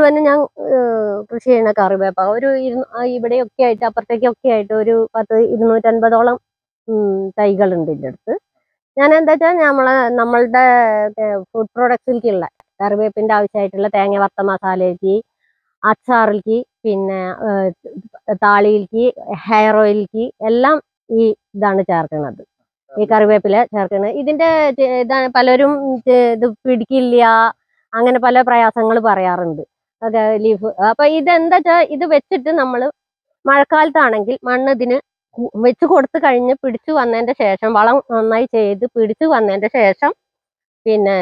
മുഴുവനും ഞാൻ കൃഷി ചെയ്യുന്ന കറിവേപ്പ ഒരു ഇവിടെയൊക്കെ ആയിട്ട് അപ്പുറത്തേക്കൊക്കെ ആയിട്ട് ഒരു 250ഓളം തൈകളുണ്ട് ഇതിൻ്റെ അടുത്ത്. ഞാൻ എന്താ വെച്ചാൽ നമ്മളുടെ ഫുഡ് പ്രോഡക്ട്സിലേക്കുള്ള കറിവേപ്പിന്റെ ആവശ്യമായിട്ടുള്ള തേങ്ങ വറുത്ത മസാലയ്ക്ക്, അച്ചാറിലേക്ക്, പിന്നെ താളിയിലേക്ക്, ഹെയർ ഓയിലിലേക്ക് എല്ലാം ഈ ഇതാണ് ചേർക്കുന്നത്. ഈ കറിവേപ്പില ചേർക്കുന്നത്. ഇതിന്റെ ഇതാണ് പലരും ഇത് പിടിക്കില്ല, അങ്ങനെ പല പ്രയാസങ്ങൾ പറയാറുണ്ട്. ലീഫ്. അപ്പൊ ഇതെന്താ വെച്ചാൽ ഇത് വെച്ചിട്ട് നമ്മൾ മഴക്കാലത്താണെങ്കിൽ മണ്ണ് ഇതിന് വെച്ച് കൊടുത്തു കഴിഞ്ഞ് പിടിച്ചു വന്നതിന്റെ ശേഷം വളം നന്നായി ചെയ്ത് പിടിച്ചു വന്നതിന്റെ ശേഷം പിന്നെ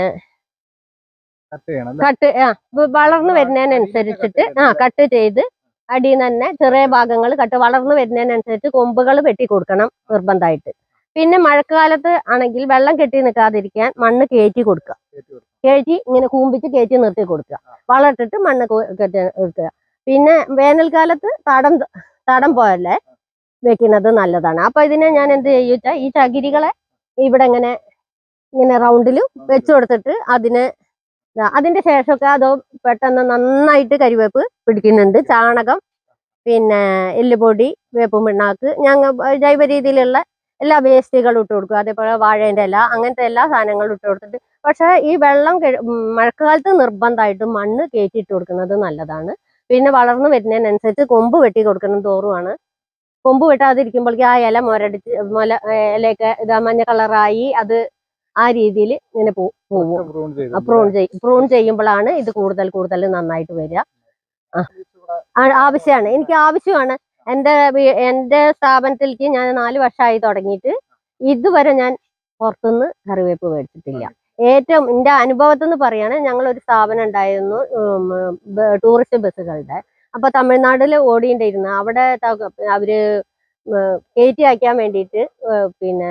വളർന്നു വരുന്നതിനനുസരിച്ചിട്ട് കട്ട് ചെയ്ത് അടിയിൽ നിന്ന് തന്നെ ചെറിയ ഭാഗങ്ങൾ വളർന്നു വരുന്നതിനനുസരിച്ച് കൊമ്പുകൾ വെട്ടി കൊടുക്കണം നിർബന്ധമായിട്ട്. പിന്നെ മഴക്കാലത്ത് ആണെങ്കിൽ വെള്ളം കെട്ടി നിൽക്കാതിരിക്കാൻ മണ്ണ് കയറ്റി കൊടുക്കുക. കയറ്റി ഇങ്ങനെ കൂമ്പിച്ച് കയറ്റി നിർത്തി കൊടുക്കുക. വളമിട്ടിട്ട് മണ്ണ് കെട്ടി എടുക്കുക. പിന്നെ വേനൽക്കാലത്ത് തടം പോലെ വെക്കുന്നത് നല്ലതാണ്. അപ്പൊ ഇതിനെ ഞാൻ എന്ത് ചെയ്യുക, ഈ ചകിരികളെ ഇവിടെ ഇങ്ങനെ റൗണ്ടിലും വെച്ചു കൊടുത്തിട്ട് അതിന്റെ ശേഷമൊക്കെ അതോ പെട്ടെന്ന് നന്നായിട്ട് കരിവേപ്പ് പിടിക്കുന്നുണ്ട്. ചാണകം, പിന്നെ എല്ലുപൊടി, വേപ്പും പിണ്ണാക്ക്, ജൈവ രീതിയിലുള്ള എല്ലാ വേസ്റ്റുകളും ഇട്ട് കൊടുക്കും. അതേപോലെ വാഴേന്റെ ഇല, അങ്ങനത്തെ എല്ലാ സാധനങ്ങളും ഇട്ട് കൊടുത്തിട്ട്. പക്ഷെ ഈ വെള്ളം മഴക്കാലത്ത് നിർബന്ധമായിട്ടും മണ്ണ് കയറ്റിയിട്ട് കൊടുക്കുന്നത് നല്ലതാണ്. പിന്നെ വളർന്നു വരുന്നതിനനുസരിച്ച് കൊമ്പ് വെട്ടി കൊടുക്കണം തോറുമാണ്. കൊമ്പ് വെട്ടാതിരിക്കുമ്പോഴേക്കും ആ ഇല ഇലയൊക്കെ മഞ്ഞ കളറായി അത് ആ രീതിയിൽ ഇങ്ങനെ പോകും. പ്രൂൺ ചെയ്യുമ്പോഴാണ് ഇത് കൂടുതൽ നന്നായിട്ട് വരിക. ആവശ്യമാണ്, എനിക്ക് ആവശ്യമാണ്. എന്റെ സ്ഥാപനത്തിലേക്ക് ഞാൻ 4 വർഷമായി തുടങ്ങിയിട്ട് ഇതുവരെ ഞാൻ പുറത്തുനിന്ന് കറിവേപ്പ് മേടിച്ചിട്ടില്ല. ഏറ്റവും എന്റെ അനുഭവത്തിൽ നിന്ന് പറയാണ്, ഞങ്ങളൊരു സ്ഥാപനം ഉണ്ടായിരുന്നു ടൂറിസ്റ്റ് ബസ്സുകളുടെ. അപ്പൊ തമിഴ്നാട്ടിൽ ഓടിയിട്ടിരുന്നു. അവിടെ അവര് കയറ്റി അയക്കാൻ വേണ്ടിയിട്ട് പിന്നെ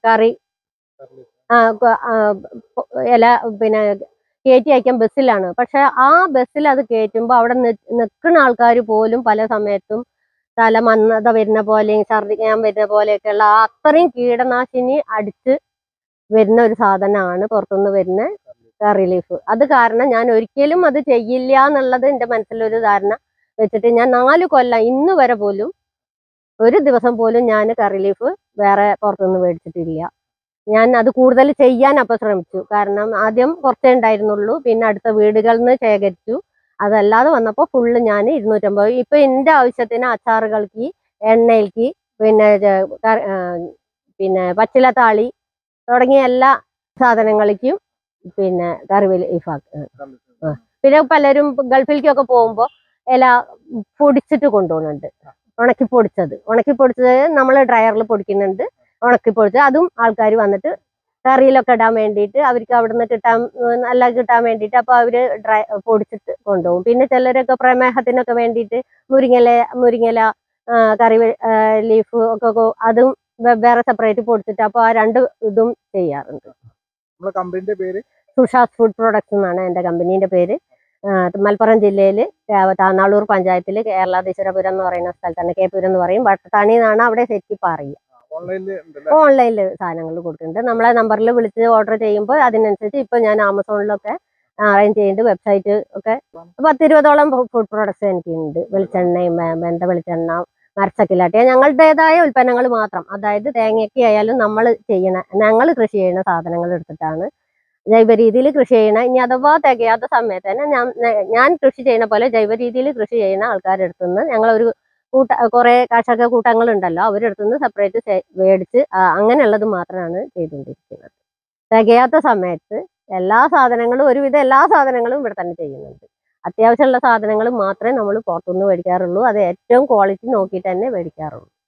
ഇല പിന്നെ കയറ്റി അയക്കാൻ ബസ്സിലാണ്. പക്ഷെ ആ ബസ്സിൽ അത് കയറ്റുമ്പോൾ അവിടെ നിൽക്കുന്ന ആൾക്കാർ പോലും പല സമയത്തും തലമന്നത വരുന്ന പോലെയും ഛർദ്ദിക്കാൻ വരുന്ന പോലെയൊക്കെയുള്ള അത്രയും കീടനാശിനി അടിച്ച് വരുന്ന ഒരു സാധനമാണ് പുറത്തുനിന്ന് വരുന്ന കറി ലീഫ്. അത് കാരണം ഞാൻ ഒരിക്കലും അത് ചെയ്യില്ല എന്നുള്ളത് എൻ്റെ മനസ്സിലൊരു ധാരണ വെച്ചിട്ട് ഞാൻ 4 കൊല്ലം ഇന്ന് വരെ പോലും ഒരു ദിവസം പോലും ഞാൻ കറി ലീഫ് വേറെ പുറത്തുനിന്ന് മേടിച്ചിട്ടില്ല. ഞാൻ അത് കൂടുതൽ ചെയ്യാൻ അപ്പം ശ്രമിച്ചു. കാരണം ആദ്യം കുറച്ചേ ഉണ്ടായിരുന്നുള്ളൂ. പിന്നെ അടുത്ത വീടുകളിൽ നിന്ന് ശേഖരിച്ചു. അതല്ലാതെ വന്നപ്പോൾ ഫുള്ള് ഞാൻ 250. ഇപ്പൊ എൻ്റെ ആവശ്യത്തിന് അച്ചാറുകൾക്ക്, എണ്ണയിലേക്ക്, പിന്നെ പച്ചിലത്താളി തുടങ്ങിയ എല്ലാ സാധനങ്ങൾക്കും പിന്നെ കറിവേപ്പ്. പിന്നെ പലരും ഗൾഫിലേക്കൊക്കെ പോകുമ്പോൾ ഇല പൊടിച്ചിട്ട് കൊണ്ടുപോകുന്നുണ്ട്. ഉണക്കി പൊടിച്ചത് നമ്മൾ ഡ്രയറിൽ പൊടിക്കുന്നുണ്ട്. ഉണക്കി പൊടിച്ചത് അതും ആൾക്കാർ വന്നിട്ട് കറിയിലൊക്കെ ഇടാൻ വേണ്ടിയിട്ട് അവർക്ക് അവിടെ നിന്ന് നല്ല കിട്ടാൻ വേണ്ടിയിട്ട് അപ്പൊ അവര് പൊടിച്ചിട്ട് കൊണ്ടുപോകും. പിന്നെ ചിലരൊക്കെ പ്രമേഹത്തിനൊക്കെ വേണ്ടിയിട്ട് മുരിങ്ങല കറി ലീഫ് ഒക്കെ അതും വേറെ സെപ്പറേറ്റ് പൊടിച്ചിട്ട് അപ്പൊ ആ 2 ഇതും ചെയ്യാറുണ്ട്. സുഷാസ് ഫുഡ് പ്രൊഡക്ട്സ് എന്നാണ് എന്റെ കമ്പനീന്റെ പേര്. മലപ്പുറം ജില്ലയില് താന്നാളൂർ പഞ്ചായത്തില് കേരളാധീശ്വരപുരം എന്ന് പറയുന്ന സ്ഥലത്താണ്. കേപ്പുരം എന്ന് പറയും. വട്ടത്താണി എന്നാണ് അവിടെ ശരിക്കും പറയുക. ഓൺലൈനിൽ സാധനങ്ങൾ കൊടുക്കുന്നുണ്ട്. നമ്മളെ നമ്പറിൽ വിളിച്ച് ഓർഡർ ചെയ്യുമ്പോൾ അതിനനുസരിച്ച് ഇപ്പൊ ഞാൻ ആമസോണിലൊക്കെ അറേഞ്ച് ചെയ്യുന്നുണ്ട്. വെബ്സൈറ്റ് ഒക്കെ 10-20ഓളം ഫുഡ് പ്രോഡക്ട്സ് എനിക്കുണ്ട്. വെളിച്ചെണ്ണയും വെന്ത വെളിച്ചെണ്ണ, മരച്ചക്കിലാട്ടിയ ഞങ്ങളുടേതായ ഉൽപ്പന്നങ്ങൾ മാത്രം. അതായത് തേങ്ങയൊക്കെ ആയാലും ഞങ്ങൾ കൃഷി ചെയ്യുന്ന സാധനങ്ങൾ എടുത്തിട്ടാണ് ജൈവ രീതിയിൽ കൃഷി ചെയ്യണ. ഇനി അഥവാ തികയാത്ത സമയത്ത് തന്നെ ഞാൻ കൃഷി ചെയ്യുന്ന പോലെ ജൈവ രീതിയിൽ കൃഷി ചെയ്യുന്ന ആൾക്കാരുടെ അടുത്തുനിന്ന് ഞങ്ങളൊരു കുറെ കർഷക കൂട്ടങ്ങളുണ്ടല്ലോ, അവരെടുത്തുനിന്ന് സെപ്പറേറ്റ് മേടിച്ച് അങ്ങനെയുള്ളത് മാത്രമാണ് ചെയ്തുകൊണ്ടിരിക്കുന്നത്. തികയാത്ത സമയത്ത് ഒരുവിധം എല്ലാ സാധനങ്ങളും ഇവിടെ തന്നെ ചെയ്യുന്നുണ്ട്. അത്യാവശ്യമുള്ള സാധനങ്ങൾ മാത്രമേ നമ്മൾ പുറത്തുനിന്ന് മേടിക്കാറുള്ളൂ. അത് ഏറ്റവും ക്വാളിറ്റി നോക്കിയിട്ട് തന്നെ മേടിക്കാറുള്ളൂ.